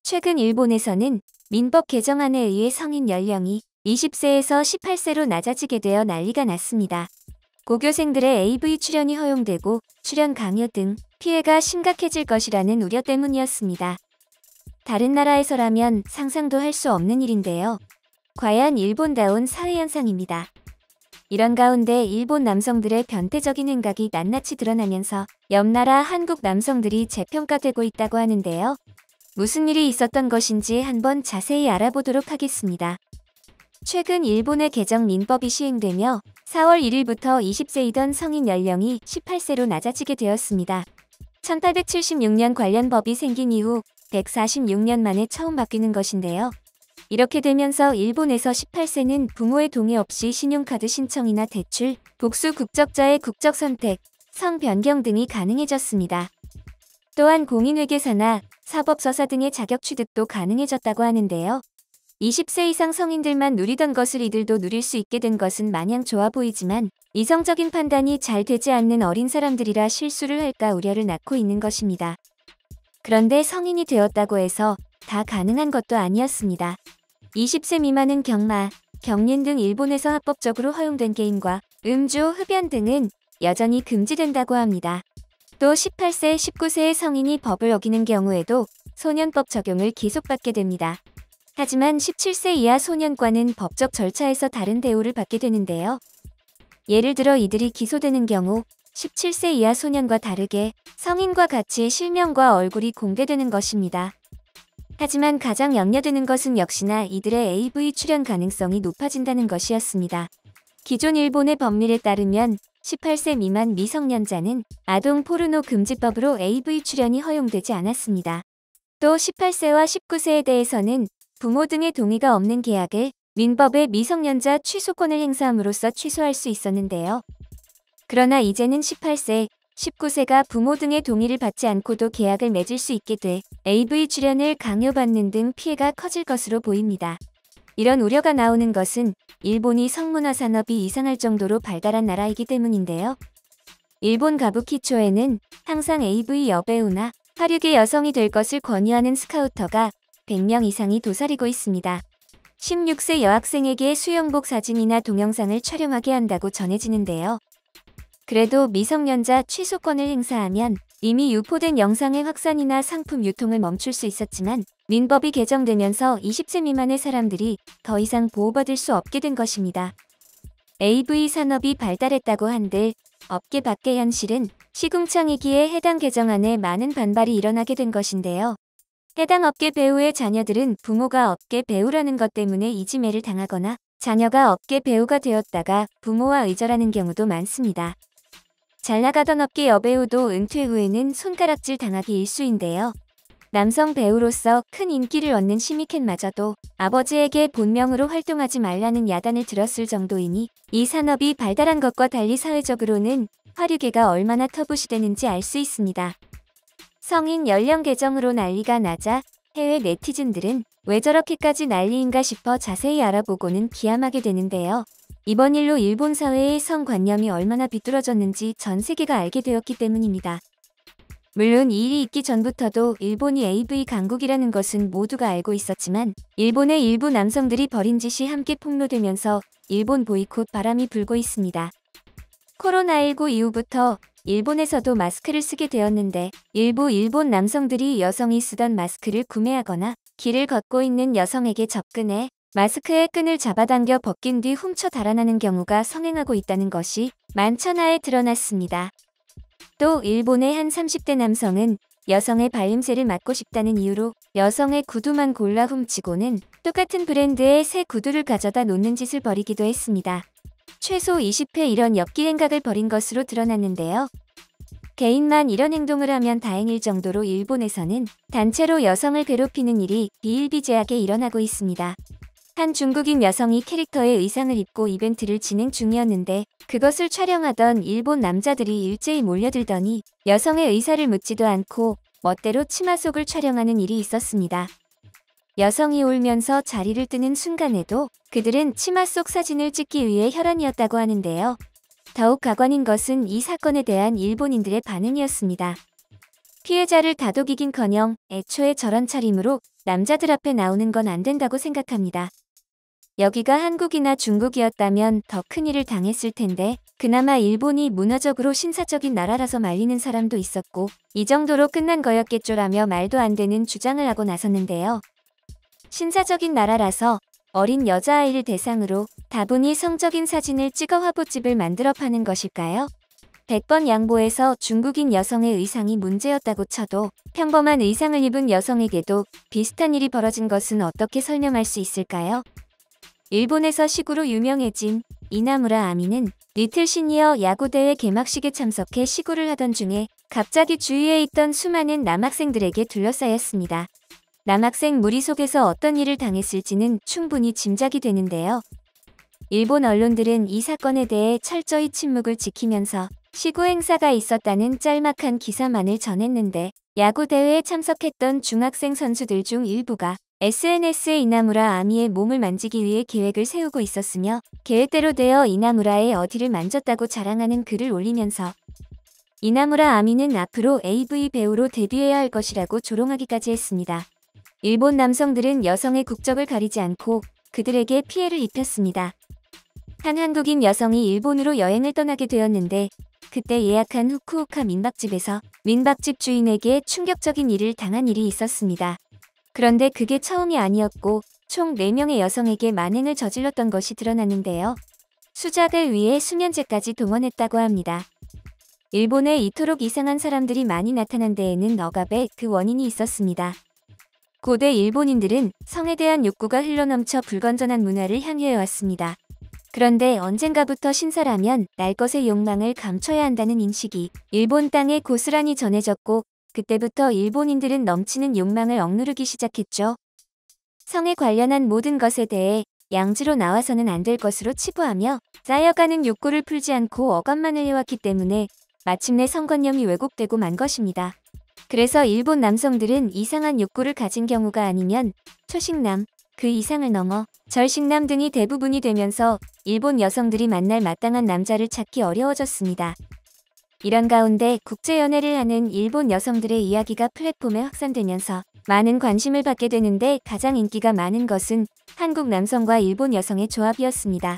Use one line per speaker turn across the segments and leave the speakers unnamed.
최근 일본에서는 민법 개정안에 의해 성인 연령이 20세에서 18세로 낮아지게 되어 난리가 났습니다. 고교생들의 AV 출연이 허용되고 출연 강요 등 피해가 심각해질 것이라는 우려 때문이었습니다. 다른 나라에서라면 상상도 할 수 없는 일인데요. 과연 일본다운 사회현상입니다. 이런 가운데 일본 남성들의 변태적인 행각이 낱낱이 드러나면서 옆나라 한국 남성들이 재평가되고 있다고 하는데요. 무슨 일이 있었던 것인지 한번 자세히 알아보도록 하겠습니다. 최근 일본의 개정 민법이 시행되며 4월 1일부터 20세이던 성인 연령이 18세로 낮아지게 되었습니다. 1876년 관련 법이 생긴 이후 146년 만에 처음 바뀌는 것인데요. 이렇게 되면서 일본에서 18세는 부모의 동의 없이 신용카드 신청이나 대출, 복수 국적자의 국적 선택, 성 변경 등이 가능해졌습니다. 또한 공인회계사나 사법서사 등의 자격 취득도 가능해졌다고 하는데요. 20세 이상 성인들만 누리던 것을 이들도 누릴 수 있게 된 것은 마냥 좋아 보이지만 이성적인 판단이 잘 되지 않는 어린 사람들이라 실수를 할까 우려를 낳고 있는 것입니다. 그런데 성인이 되었다고 해서 다 가능한 것도 아니었습니다. 20세 미만은 경마, 경린 등 일본에서 합법적으로 허용된 게임과 음주, 흡연 등은 여전히 금지된다고 합니다. 또 18세, 19세의 성인이 법을 어기는 경우에도 소년법 적용을 기속받게 됩니다. 하지만 17세 이하 소년과는 법적 절차에서 다른 대우를 받게 되는데요. 예를 들어 이들이 기소되는 경우 17세 이하 소년과 다르게 성인과 같이 실명과 얼굴이 공개되는 것입니다. 하지만 가장 염려되는 것은 역시나 이들의 AV 출연 가능성이 높아진다는 것이었습니다. 기존 일본의 법률에 따르면 18세 미만 미성년자는 아동 포르노 금지법으로 AV 출연이 허용되지 않았습니다. 또 18세와 19세에 대해서는 부모 등의 동의가 없는 계약을 민법의 미성년자 취소권을 행사함으로써 취소할 수 있었는데요. 그러나 이제는 18세, 19세가 부모 등의 동의를 받지 않고도 계약을 맺을 수 있게 돼 AV 출연을 강요받는 등 피해가 커질 것으로 보입니다. 이런 우려가 나오는 것은 일본이 성문화 산업이 이상할 정도로 발달한 나라이기 때문인데요. 일본 가부키초에는 항상 AV 여배우나 하류계 여성이 될 것을 권유하는 스카우터가 100명 이상이 도사리고 있습니다. 16세 여학생에게 수영복 사진이나 동영상을 촬영하게 한다고 전해지는데요. 그래도 미성년자 취소권을 행사하면 이미 유포된 영상의 확산이나 상품 유통을 멈출 수 있었지만 민법이 개정되면서 20세 미만의 사람들이 더 이상 보호받을 수 없게 된 것입니다. AV 산업이 발달했다고 한들 업계 밖의 현실은 시궁창이기에 해당 개정안에 많은 반발이 일어나게 된 것인데요. 해당 업계 배우의 자녀들은 부모가 업계 배우라는 것 때문에 이지매를 당하거나 자녀가 업계 배우가 되었다가 부모와 의절하는 경우도 많습니다. 잘 나가던 업계 여배우도 은퇴 후에는 손가락질 당하기 일쑤인데요. 남성 배우로서 큰 인기를 얻는 시미켄마저도 아버지에게 본명으로 활동하지 말라는 야단을 들었을 정도이니 이 산업이 발달한 것과 달리 사회적으로는 화류계가 얼마나 터부시되는지 알 수 있습니다. 성인 연령 개정으로 난리가 나자 해외 네티즌들은 왜 저렇게까지 난리인가 싶어 자세히 알아보고는 기함하게 되는데요. 이번 일로 일본 사회의 성관념이 얼마나 비뚤어졌는지 전 세계가 알게 되었기 때문입니다. 물론 이 일이 있기 전부터도 일본이 AV 강국이라는 것은 모두가 알고 있었지만 일본의 일부 남성들이 벌인 짓이 함께 폭로되면서 일본 보이콧 바람이 불고 있습니다. 코로나19 이후부터 일본에서도 마스크를 쓰게 되었는데 일부 일본 남성들이 여성이 쓰던 마스크를 구매하거나 길을 걷고 있는 여성에게 접근해 마스크의 끈을 잡아당겨 벗긴 뒤 훔쳐 달아나는 경우가 성행하고 있다는 것이 만천하에 드러났습니다. 또 일본의 한 30대 남성은 여성의 발냄새를 맡고 싶다는 이유로 여성의 구두만 골라 훔치고는 똑같은 브랜드의 새 구두를 가져다 놓는 짓을 벌이기도 했습니다. 최소 20회 이런 엽기 행각을 벌인 것으로 드러났는데요. 개인만 이런 행동을 하면 다행일 정도로 일본에서는 단체로 여성을 괴롭히는 일이 비일비재하게 일어나고 있습니다. 한 중국인 여성이 캐릭터의 의상을 입고 이벤트를 진행 중이었는데 그것을 촬영하던 일본 남자들이 일제히 몰려들더니 여성의 의사를 묻지도 않고 멋대로 치마 속을 촬영하는 일이 있었습니다. 여성이 울면서 자리를 뜨는 순간에도 그들은 치마 속 사진을 찍기 위해 혈안이었다고 하는데요. 더욱 가관인 것은 이 사건에 대한 일본인들의 반응이었습니다. 피해자를 다독이긴커녕 애초에 저런 차림으로 남자들 앞에 나오는 건 안 된다고 생각합니다. 여기가 한국이나 중국이었다면 더 큰일을 당했을 텐데 그나마 일본이 문화적으로 신사적인 나라라서 말리는 사람도 있었고 이 정도로 끝난 거였겠죠라며 말도 안 되는 주장을 하고 나섰는데요. 신사적인 나라라서 어린 여자아이를 대상으로 다분히 성적인 사진을 찍어 화보집을 만들어 파는 것일까요? 100번 양보해서 중국인 여성의 의상이 문제였다고 쳐도 평범한 의상을 입은 여성에게도 비슷한 일이 벌어진 것은 어떻게 설명할 수 있을까요? 일본에서 시구로 유명해진 이나무라 아미는 리틀 시니어 야구대회 개막식에 참석해 시구를 하던 중에 갑자기 주위에 있던 수많은 남학생들에게 둘러싸였습니다. 남학생 무리 속에서 어떤 일을 당했을지는 충분히 짐작이 되는데요. 일본 언론들은 이 사건에 대해 철저히 침묵을 지키면서 시구 행사가 있었다는 짤막한 기사만을 전했는데 야구대회에 참석했던 중학생 선수들 중 일부가 SNS에 이나무라 아미의 몸을 만지기 위해 계획을 세우고 있었으며 계획대로 되어 이나무라의 어디를 만졌다고 자랑하는 글을 올리면서 이나무라 아미는 앞으로 AV 배우로 데뷔해야 할 것이라고 조롱하기까지 했습니다. 일본 남성들은 여성의 국적을 가리지 않고 그들에게 피해를 입혔습니다. 한 한국인 여성이 일본으로 여행을 떠나게 되었는데 그때 예약한 후쿠오카 민박집에서 민박집 주인에게 충격적인 일을 당한 일이 있었습니다. 그런데 그게 처음이 아니었고 총 4명의 여성에게 만행을 저질렀던 것이 드러났는데요. 수작을 위해 수면제까지 동원했다고 합니다. 일본에 이토록 이상한 사람들이 많이 나타난 데에는 억압의 그 원인이 있었습니다. 고대 일본인들은 성에 대한 욕구가 흘러넘쳐 불건전한 문화를 향유해왔습니다. 그런데 언젠가부터 신사라면 날 것의 욕망을 감춰야 한다는 인식이 일본 땅에 고스란히 전해졌고 그때부터 일본인들은 넘치는 욕망을 억누르기 시작했죠. 성에 관련한 모든 것에 대해 양지로 나와서는 안 될 것으로 치부하며 쌓여가는 욕구를 풀지 않고 억압만을 해왔기 때문에 마침내 성관념이 왜곡되고 만 것입니다. 그래서 일본 남성들은 이상한 욕구를 가진 경우가 아니면 초식남, 그 이상을 넘어 절식남 등이 대부분이 되면서 일본 여성들이 만날 마땅한 남자를 찾기 어려워졌습니다. 이런 가운데 국제연애를 하는 일본 여성들의 이야기가 플랫폼에 확산되면서 많은 관심을 받게 되는데 가장 인기가 많은 것은 한국 남성과 일본 여성의 조합이었습니다.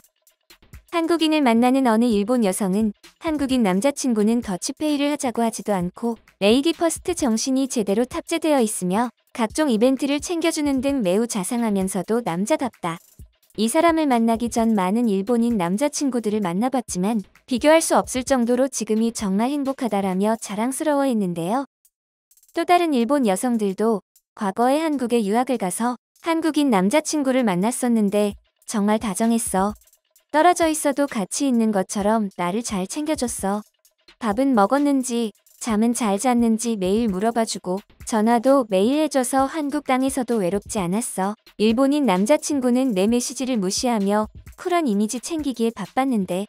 한국인을 만나는 어느 일본 여성은 한국인 남자친구는 더치페이를 하자고 하지도 않고 레이디 퍼스트 정신이 제대로 탑재되어 있으며 각종 이벤트를 챙겨주는 등 매우 자상하면서도 남자답다. 이 사람을 만나기 전 많은 일본인 남자친구들을 만나봤지만 비교할 수 없을 정도로 지금이 정말 행복하다라며 자랑스러워했는데요. 또 다른 일본 여성들도 과거에 한국에 유학을 가서 한국인 남자친구를 만났었는데 정말 다정했어. 떨어져 있어도 같이 있는 것처럼 나를 잘 챙겨줬어. 밥은 먹었는지 잠은 잘 잤는지 매일 물어봐주고 전화도 매일 해줘서 한국 땅에서도 외롭지 않았어. 일본인 남자친구는 내 메시지를 무시하며 쿨한 이미지 챙기기에 바빴는데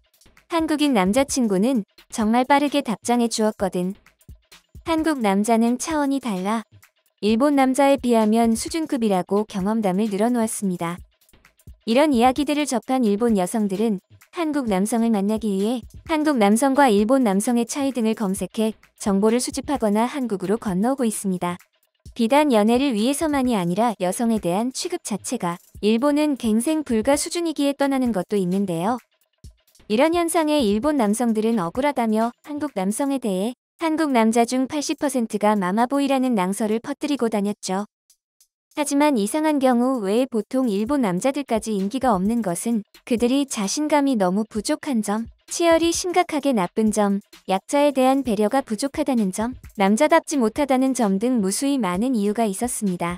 한국인 남자친구는 정말 빠르게 답장해 주었거든. 한국 남자는 차원이 달라. 일본 남자에 비하면 수준급이라고 경험담을 늘어놓았습니다. 이런 이야기들을 접한 일본 여성들은 한국 남성을 만나기 위해 한국 남성과 일본 남성의 차이 등을 검색해 정보를 수집하거나 한국으로 건너오고 있습니다. 비단 연애를 위해서만이 아니라 여성에 대한 취급 자체가 일본은 갱생 불가 수준이기에 떠나는 것도 있는데요. 이런 현상에 일본 남성들은 억울하다며 한국 남성에 대해 한국 남자 중 80%가 마마보이라는 낭설을 퍼뜨리고 다녔죠. 하지만 이상한 경우 외에 보통 일본 남자들까지 인기가 없는 것은 그들이 자신감이 너무 부족한 점, 치열이 심각하게 나쁜 점, 약자에 대한 배려가 부족하다는 점, 남자답지 못하다는 점 등 무수히 많은 이유가 있었습니다.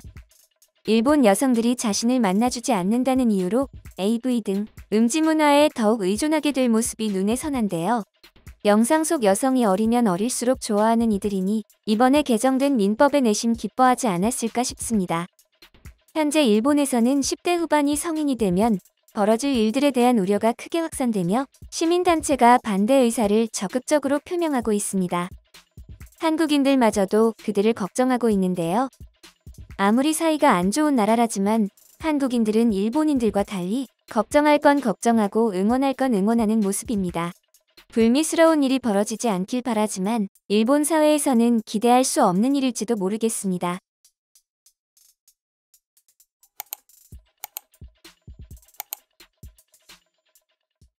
일본 여성들이 자신을 만나주지 않는다는 이유로 AV 등 음지 문화에 더욱 의존하게 될 모습이 눈에 선한데요. 영상 속 여성이 어리면 어릴수록 좋아하는 이들이니 이번에 개정된 민법에 내심 기뻐하지 않았을까 싶습니다. 현재 일본에서는 10대 후반이 성인이 되면 벌어질 일들에 대한 우려가 크게 확산되며 시민단체가 반대 의사를 적극적으로 표명하고 있습니다. 한국인들마저도 그들을 걱정하고 있는데요. 아무리 사이가 안 좋은 나라라지만 한국인들은 일본인들과 달리 걱정할 건 걱정하고 응원할 건 응원하는 모습입니다. 불미스러운 일이 벌어지지 않길 바라지만 일본 사회에서는 기대할 수 없는 일일지도 모르겠습니다.